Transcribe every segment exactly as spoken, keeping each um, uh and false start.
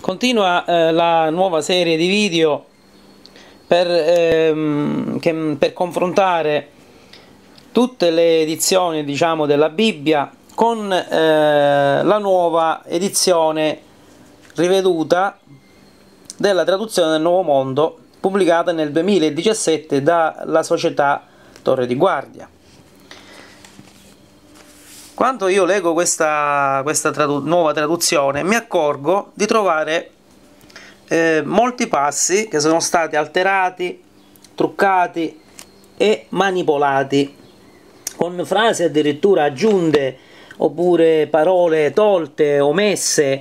Continua eh, la nuova serie di video per, ehm, che, per confrontare tutte le edizioni, diciamo, della Bibbia con eh, la nuova edizione riveduta della traduzione del Nuovo Mondo, pubblicata nel duemiladiciassette dalla società Torre di Guardia. Quando io leggo questa, questa tradu- nuova traduzione mi accorgo di trovare eh, molti passi che sono stati alterati, truccati e manipolati, con frasi addirittura aggiunte oppure parole tolte, omesse,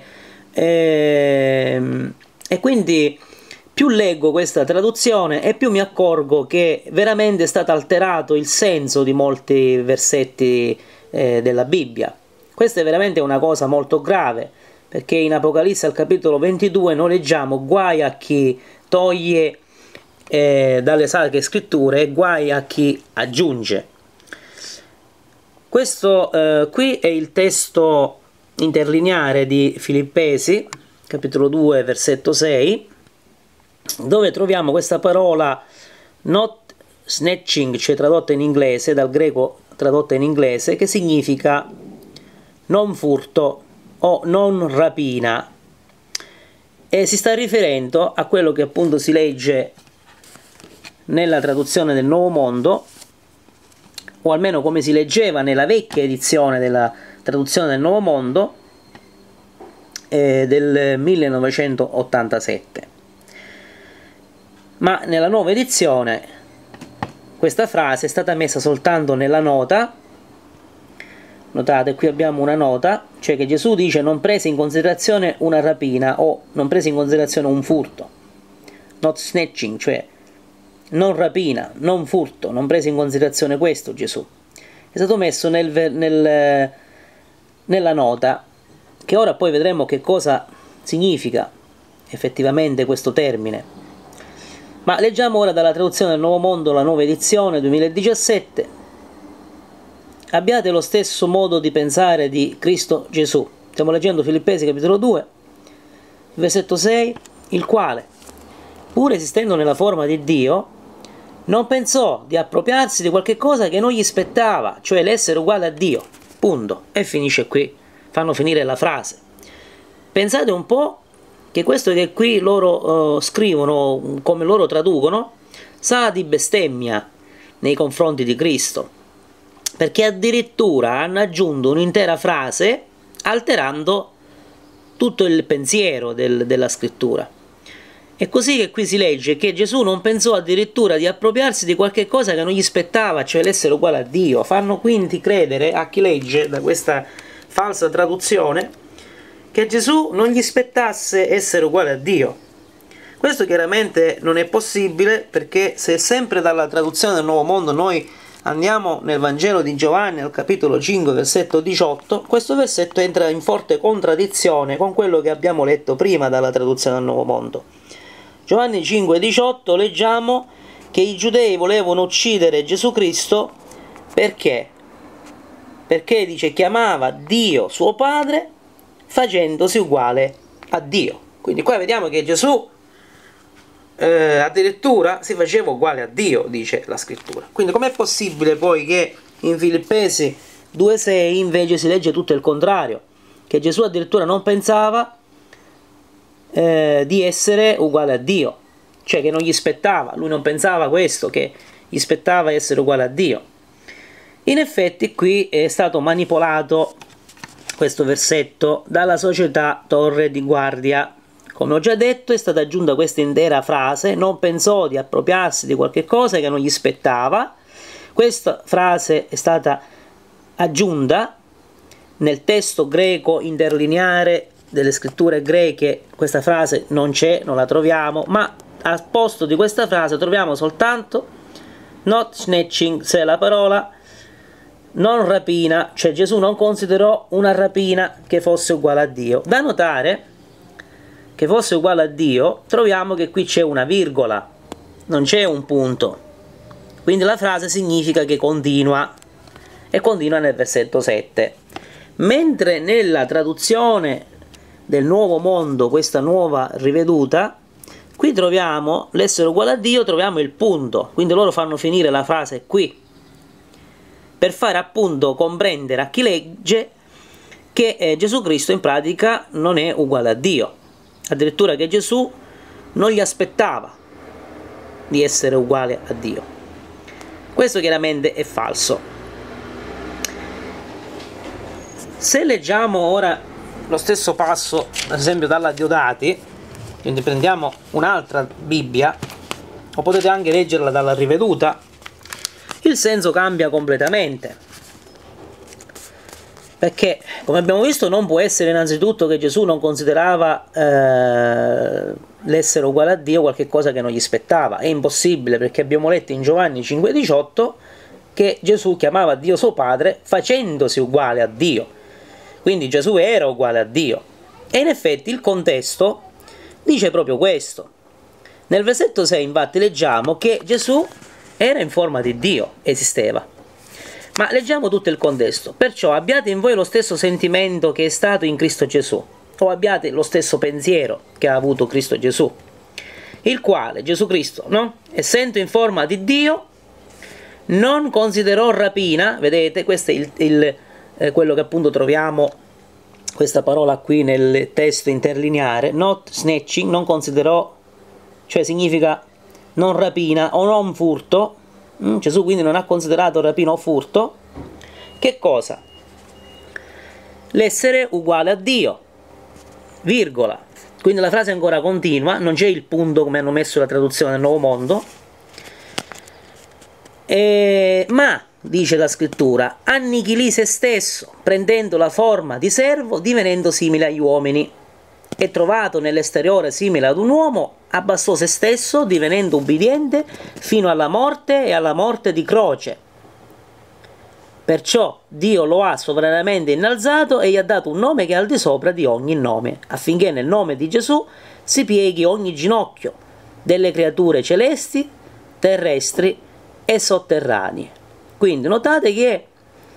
ehm, e quindi più leggo questa traduzione e più mi accorgo che veramente è stato alterato il senso di molti versetti eh, della Bibbia. Questa è veramente una cosa molto grave, perché in Apocalisse al capitolo ventidue noi leggiamo: guai a chi toglie eh, dalle sacre scritture e guai a chi aggiunge. Questo eh, qui è il testo interlineare di Filippesi, capitolo due, versetto sei, dove troviamo questa parola not snatching, cioè tradotta in inglese, dal greco tradotta in inglese, che significa non furto o non rapina, e si sta riferendo a quello che appunto si legge nella traduzione del Nuovo Mondo, o almeno come si leggeva nella vecchia edizione della traduzione del Nuovo Mondo eh, del millenovecentottantasette. Ma nella nuova edizione questa frase è stata messa soltanto nella nota. Notate, qui abbiamo una nota, cioè che Gesù dice non prese in considerazione una rapina o non prese in considerazione un furto, not snatching, cioè non rapina, non furto, non prese in considerazione questo Gesù. È stato messo nel, nel, nella nota, che ora poi vedremo che cosa significa effettivamente questo termine. Ma leggiamo ora dalla traduzione del Nuovo Mondo, la nuova edizione duemiladiciassette. Abbiate lo stesso modo di pensare di Cristo Gesù. Stiamo leggendo Filippesi capitolo due, versetto sei, il quale, pur esistendo nella forma di Dio, non pensò di appropriarsi di qualche cosa che non gli spettava, cioè l'essere uguale a Dio. Punto. E finisce qui. Fanno finire la frase. Pensate un po' che questo che qui loro uh, scrivono, come loro traducono, sa di bestemmia nei confronti di Cristo, perché addirittura hanno aggiunto un'intera frase alterando tutto il pensiero del, della scrittura. È così che qui si legge che Gesù non pensò addirittura di appropriarsi di qualche cosa che non gli spettava, cioè l'essere uguale a Dio. Fanno quindi credere a chi legge da questa falsa traduzione che Gesù non gli spettasse essere uguale a Dio. Questo chiaramente non è possibile, perché se sempre dalla traduzione del Nuovo Mondo noi andiamo nel Vangelo di Giovanni al capitolo cinque, versetto diciotto, questo versetto entra in forte contraddizione con quello che abbiamo letto prima dalla traduzione del Nuovo Mondo. Giovanni cinque, diciotto leggiamo che i giudei volevano uccidere Gesù Cristo perché? Perché, dice, chiamava Dio suo Padre facendosi uguale a Dio. Quindi qua vediamo che Gesù eh, addirittura si faceva uguale a Dio, dice la scrittura. Quindi com'è possibile poi che in Filippesi due sei invece si legge tutto il contrario, che Gesù addirittura non pensava eh, di essere uguale a Dio, cioè che non gli spettava, lui non pensava questo, che gli spettava essere uguale a Dio. In effetti qui è stato manipolato questo versetto dalla società Torre di Guardia. Come ho già detto, è stata aggiunta questa intera frase: non pensò di appropriarsi di qualche cosa che non gli spettava. Questa frase è stata aggiunta nel testo greco interlineare delle scritture greche. Questa frase non c'è, non la troviamo, ma al posto di questa frase troviamo soltanto not snatching, cioè la parola non rapina, cioè Gesù non considerò una rapina che fosse uguale a Dio. Da notare che fosse uguale a Dio, troviamo che qui c'è una virgola, non c'è un punto, quindi la frase significa che continua, e continua nel versetto sette. Mentre nella traduzione del nuovo mondo, questa nuova riveduta, qui troviamo l'essere uguale a Dio, troviamo il punto, quindi loro fanno finire la frase qui, per fare appunto comprendere a chi legge che eh, Gesù Cristo in pratica non è uguale a Dio, addirittura che Gesù non gli aspettava di essere uguale a Dio. Questo chiaramente è falso. Se leggiamo ora lo stesso passo, ad esempio dalla Diodati, quindi prendiamo un'altra Bibbia, o potete anche leggerla dalla Riveduta, il senso cambia completamente. Perché, come abbiamo visto, non può essere innanzitutto che Gesù non considerava eh, l'essere uguale a Dio qualche cosa che non gli spettava. È impossibile, perché abbiamo letto in Giovanni cinque diciotto che Gesù chiamava Dio suo Padre facendosi uguale a Dio. Quindi Gesù era uguale a Dio. E in effetti il contesto dice proprio questo. Nel versetto sei infatti leggiamo che Gesù era in forma di Dio, esisteva. Ma leggiamo tutto il contesto. Perciò abbiate in voi lo stesso sentimento che è stato in Cristo Gesù, o abbiate lo stesso pensiero che ha avuto Cristo Gesù, il quale, Gesù Cristo, no? essendo in forma di Dio, non considerò rapina, vedete, questo è il, il, eh, quello che appunto troviamo, questa parola qui nel testo interlineare, not snatching, non considerò, cioè significa non rapina o non furto. Mm, Gesù quindi non ha considerato rapina o furto. Che cosa? L'essere uguale a Dio, virgola. Quindi la frase ancora continua, non c'è il punto come hanno messo la traduzione del Nuovo Mondo. E, ma, dice la scrittura, annichilì se stesso, prendendo la forma di servo, divenendo simile agli uomini. E trovato nell'esteriore simile ad un uomo, abbassò se stesso, divenendo ubbidiente fino alla morte e alla morte di croce. Perciò Dio lo ha sovranamente innalzato e gli ha dato un nome che è al di sopra di ogni nome, affinché nel nome di Gesù si pieghi ogni ginocchio, delle creature celesti, terrestri e sotterranee. Quindi notate che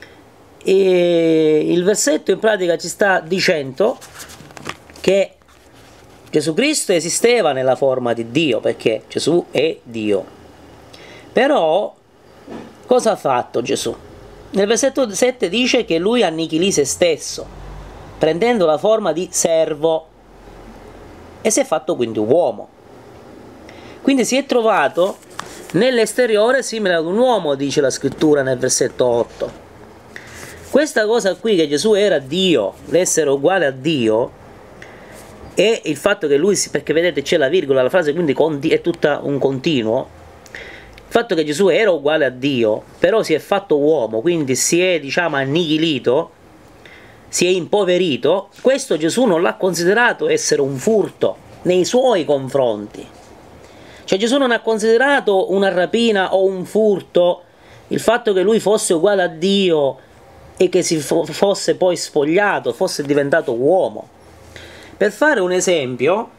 eh, il versetto in pratica ci sta dicendo che Gesù Cristo esisteva nella forma di Dio, perché Gesù è Dio. Però cosa ha fatto Gesù? Nel versetto sette dice che lui annichilì se stesso, prendendo la forma di servo, e si è fatto quindi uomo. Quindi si è trovato nell'esteriore simile ad un uomo, dice la scrittura nel versetto otto. Questa cosa qui, che Gesù era Dio, l'essere uguale a Dio, e il fatto che lui, si, perché vedete c'è la virgola, la frase quindi è tutta un continuo, il fatto che Gesù era uguale a Dio, però si è fatto uomo, quindi si è, diciamo, annichilito, si è impoverito, questo Gesù non l'ha considerato essere un furto nei suoi confronti. Cioè Gesù non ha considerato una rapina o un furto il fatto che lui fosse uguale a Dio e che si fo fosse poi spogliato, fosse diventato uomo. Per fare un esempio,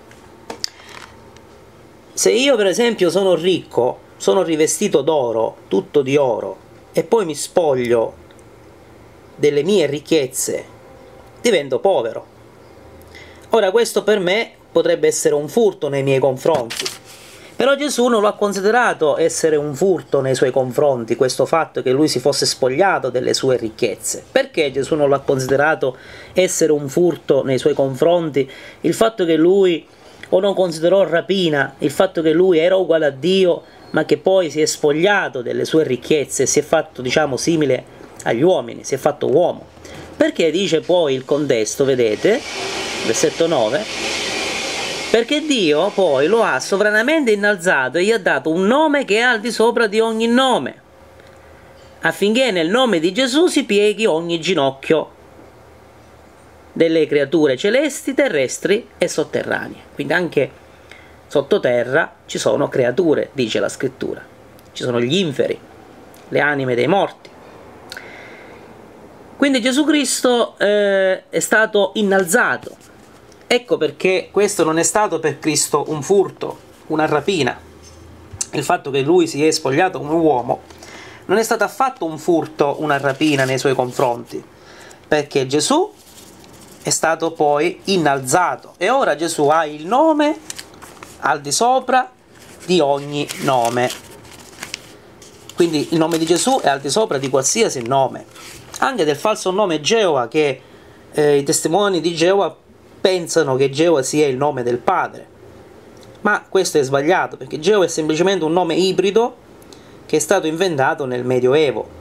se io per esempio sono ricco, sono rivestito d'oro, tutto di oro, e poi mi spoglio delle mie ricchezze, divento povero. Ora questo per me potrebbe essere un furto nei miei confronti, però Gesù non lo ha considerato essere un furto nei suoi confronti, questo fatto che lui si fosse spogliato delle sue ricchezze. Perché Gesù non l'ha considerato essere un furto nei suoi confronti il fatto che lui, o non considerò rapina il fatto che lui era uguale a Dio, ma che poi si è spogliato delle sue ricchezze e si è fatto, diciamo, simile agli uomini, si è fatto uomo? Perché dice poi il contesto, vedete, versetto nove, perché Dio poi lo ha sovranamente innalzato e gli ha dato un nome che è al di sopra di ogni nome, affinché nel nome di Gesù si pieghi ogni ginocchio delle creature celesti, terrestri e sotterranee. Quindi anche sottoterra ci sono creature, dice la scrittura, ci sono gli inferi, le anime dei morti. Quindi Gesù Cristo eh, è stato innalzato. Ecco perché questo non è stato per Cristo un furto, una rapina. Il fatto che lui si è spogliato come uomo non è stato affatto un furto, una rapina nei suoi confronti, perché Gesù è stato poi innalzato e ora Gesù ha il nome al di sopra di ogni nome. Quindi il nome di Gesù è al di sopra di qualsiasi nome, anche del falso nome Geova, che eh, i testimoni di Geova pensano che Geova sia il nome del Padre, ma questo è sbagliato, perché Geova è semplicemente un nome ibrido che è stato inventato nel Medioevo.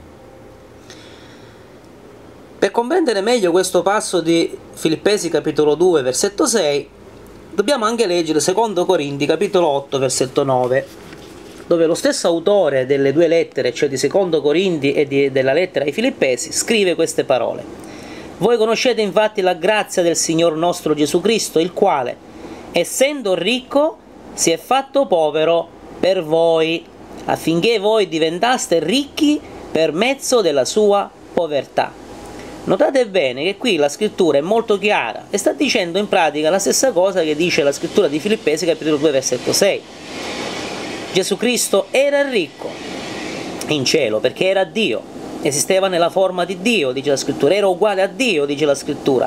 Per comprendere meglio questo passo di Filippesi capitolo due versetto sei, dobbiamo anche leggere secondo Corinti capitolo otto versetto nove, dove lo stesso autore delle due lettere, cioè di secondo Corinti e di, della lettera ai Filippesi, scrive queste parole: voi conoscete infatti la grazia del Signor nostro Gesù Cristo, il quale, essendo ricco, si è fatto povero per voi, affinché voi diventaste ricchi per mezzo della sua povertà. Notate bene che qui la scrittura è molto chiara e sta dicendo in pratica la stessa cosa che dice la scrittura di Filippesi capitolo due versetto sei. Gesù Cristo era ricco in cielo perché era Dio, esisteva nella forma di Dio, dice la scrittura, era uguale a Dio, dice la scrittura,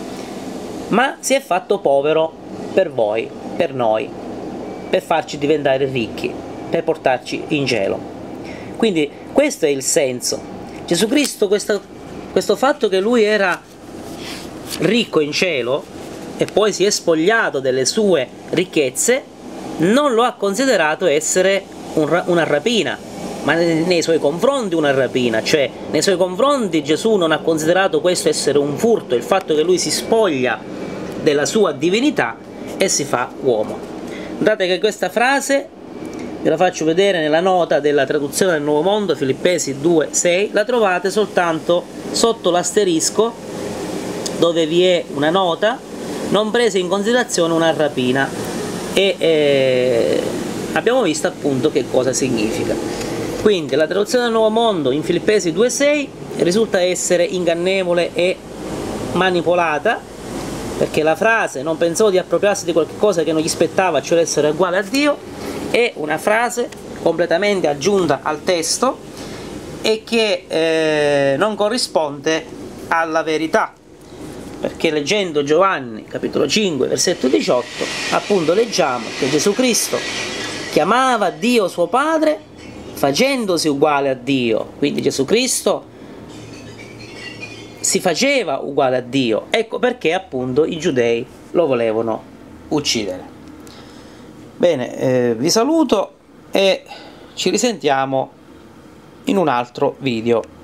ma si è fatto povero per voi, per noi, per farci diventare ricchi, per portarci in cielo. Quindi questo è il senso. Gesù Cristo, questo Questo fatto che lui era ricco in cielo e poi si è spogliato delle sue ricchezze, non lo ha considerato essere un, una rapina, ma nei suoi confronti una rapina, cioè nei suoi confronti Gesù non ha considerato questo essere un furto, il fatto che lui si spoglia della sua divinità e si fa uomo. Guardate che questa frase, ve la faccio vedere nella nota della traduzione del Nuovo Mondo, Filippesi due sei, la trovate soltanto sotto l'asterisco dove vi è una nota, non prese in considerazione una rapina, e eh, abbiamo visto appunto che cosa significa. Quindi la traduzione del Nuovo Mondo in Filippesi due sei risulta essere ingannevole e manipolata, perché la frase non pensò di appropriarsi di qualche cosa che non gli spettava, cioè essere uguale a Dio, è una frase completamente aggiunta al testo e che eh, non corrisponde alla verità, perché leggendo Giovanni capitolo cinque versetto diciotto appunto leggiamo che Gesù Cristo chiamava Dio suo Padre facendosi uguale a Dio, quindi Gesù Cristo si faceva uguale a Dio, ecco perché appunto i giudei lo volevano uccidere. Bene, eh, vi saluto e ci risentiamo in un altro video.